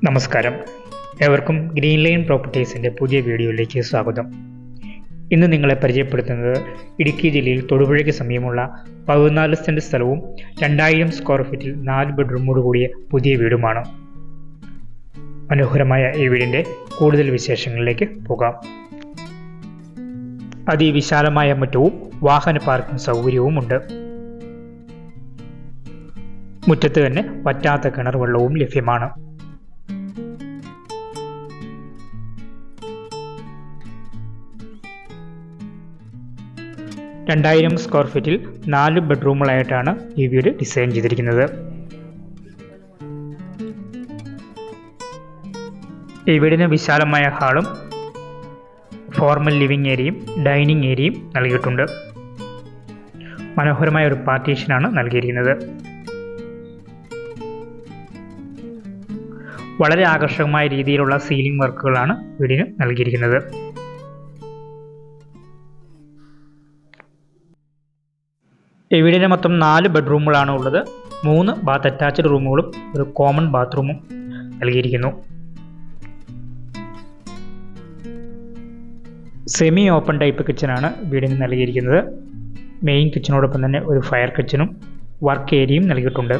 നമസ്കാരം. ഏവർക്കും green line പ്രോപ്പർട്ടീസിൻ്റെ പുതിയ വീഡിയോയിലേക്ക് സ്വാഗതം. ഇന്ന് നിങ്ങളെ പരിചയപ്പെടുത്തുന്നത് ഇടുക്കി ജില്ലയിൽ തൊടുപുഴയ്ക്ക് സമീപമുള്ള 14 സെൻറ് സ്ഥലവും 2000 സ്ക്വയർ ഫീറ്റിൽ 4 ബെഡ്റൂമോട് കൂടിയ പുതിയ വീടുമാണ്. മനോഹരമായ ഈ വീടിൻ്റെ കൂടുതൽ വിശേഷങ്ങളിലേക്ക് പോകാം. അതിവിശാലമായ മുറ്റവും വാഹന പാർക്കിംഗ് സൗകര്യവുമുണ്ട്. മുറ്റത്ത് തന്നെ വറ്റാത്ത കിണർ വെള്ളവും ലഭ്യമാണ്. രണ്ടായിരം സ്ക്വയർ ഫീറ്റിൽ 4 ബെഡ്റൂമുകളായിട്ടാണ് ഈ വീട് ഡിസൈൻ ചെയ്തിരിക്കുന്നത്. ഈ വീടിന് വിശാലമായ ഹാളും ഫോർമൽ ലിവിംഗ് ഏരിയയും ഡൈനിങ് ഏരിയയും നൽകിയിട്ടുണ്ട്. മനോഹരമായ ഒരു പാർട്ടീഷനാണ് നൽകിയിരിക്കുന്നത്. വളരെ ആകർഷകമായ രീതിയിലുള്ള സീലിംഗ് വർക്കുകളാണ് വീടിന് നൽകിയിരിക്കുന്നത്. ഈ വീടിന് മൊത്തം 4 ബെഡ്റൂമുകളാണ് ഉള്ളത്. 3 ബാത്ത് അറ്റാച്ച്ഡ് റൂമുകളും ഒരു കോമൺ ബാത്റൂമും നൽകിയിരിക്കുന്നു. സെമി ഓപ്പൺ ടൈപ്പ് കിച്ചനാണ് വീടിന് നൽകിയിരിക്കുന്നത്. മെയിൻ കിച്ചനോടൊപ്പം തന്നെ ഒരു ഫയർ കിച്ചനും വർക്ക് ഏരിയയും നൽകിയിട്ടുണ്ട്.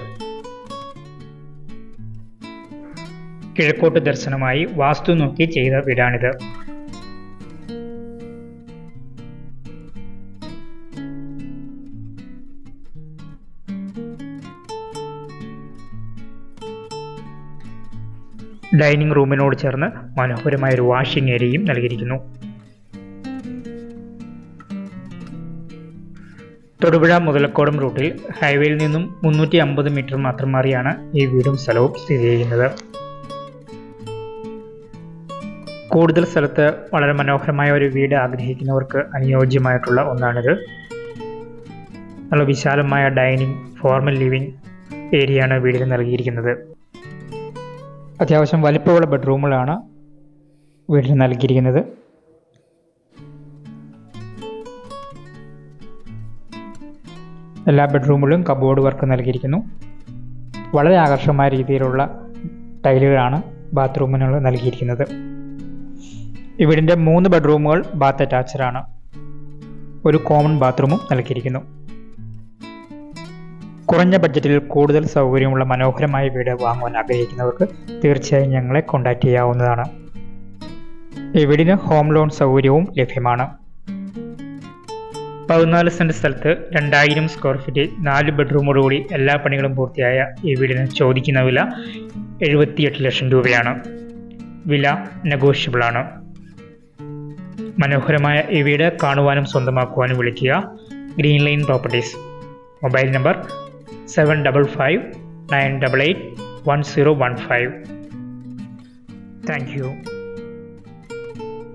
കിഴക്കോട്ട് ദർശനമായി വാസ്തു നോക്കി ചെയ്ത വീടാണിത്. ഡൈനിങ് റൂമിനോട് ചേർന്ന് മനോഹരമായ ഒരു വാഷിംഗ് ഏരിയയും നൽകിയിരിക്കുന്നു. തൊടുപുഴ മുതലക്കോടം റൂട്ടിൽ ഹൈവേയിൽ നിന്നും 350 മീറ്റർ മാത്രം മാറിയാണ് ഈ വീടും സ്ഥലവും സ്ഥിതി ചെയ്യുന്നത്. കൂടുതൽ സ്ഥലത്ത് വളരെ മനോഹരമായ ഒരു വീട് ആഗ്രഹിക്കുന്നവർക്ക് അനുയോജ്യമായിട്ടുള്ള ഒന്നാണിത്. നല്ല വിശാലമായ ഡൈനിങ്, ഫോർമൽ ലിവിംഗ് ഏരിയയാണ് വീടിന് നൽകിയിരിക്കുന്നത്. അത്യാവശ്യം വലിപ്പമുള്ള ബെഡ്റൂമുകളാണ് വീടിന് നൽകിയിരിക്കുന്നത്. എല്ലാ ബെഡ്റൂമിലും കബോർഡ് വർക്ക് നൽകിയിരിക്കുന്നു. വളരെ ആകർഷകമായ രീതിയിലുള്ള ടൈലുകളാണ് ബാത്റൂമിനുള്ള നൽകിയിരിക്കുന്നത്. വീടിൻ്റെ 3 ബെഡ്റൂമുകൾ ബാത്ത് അറ്റാച്ച്ഡ് ആണ്. ഒരു കോമൺ ബാത്റൂമും നൽകിയിരിക്കുന്നു. കുറഞ്ഞ ബഡ്ജറ്റിൽ കൂടുതൽ സൗകര്യമുള്ള മനോഹരമായ വീട് വാങ്ങുവാൻ ആഗ്രഹിക്കുന്നവർക്ക് തീർച്ചയായും ഞങ്ങളെ കോൺടാക്റ്റ് ചെയ്യാവുന്നതാണ്. ഈ വീടിന് ഹോം ലോൺ സൗകര്യവും ലഭ്യമാണ്. 14 സെൻറ് സ്ഥലത്ത് 2000 സ്ക്വയർ ഫീറ്റ് 4 ബെഡ്റൂമോടുകൂടി എല്ലാ പണികളും പൂർത്തിയായ ഈ വീടിന് ചോദിക്കുന്ന വില 78 ലക്ഷം രൂപയാണ്. വില നെഗോഷ്യബിൾ ആണ്. മനോഹരമായ ഈ വീട് കാണുവാനും സ്വന്തമാക്കുവാനും വിളിക്കുക green line properties. Mobile number 7559881015. Thank U.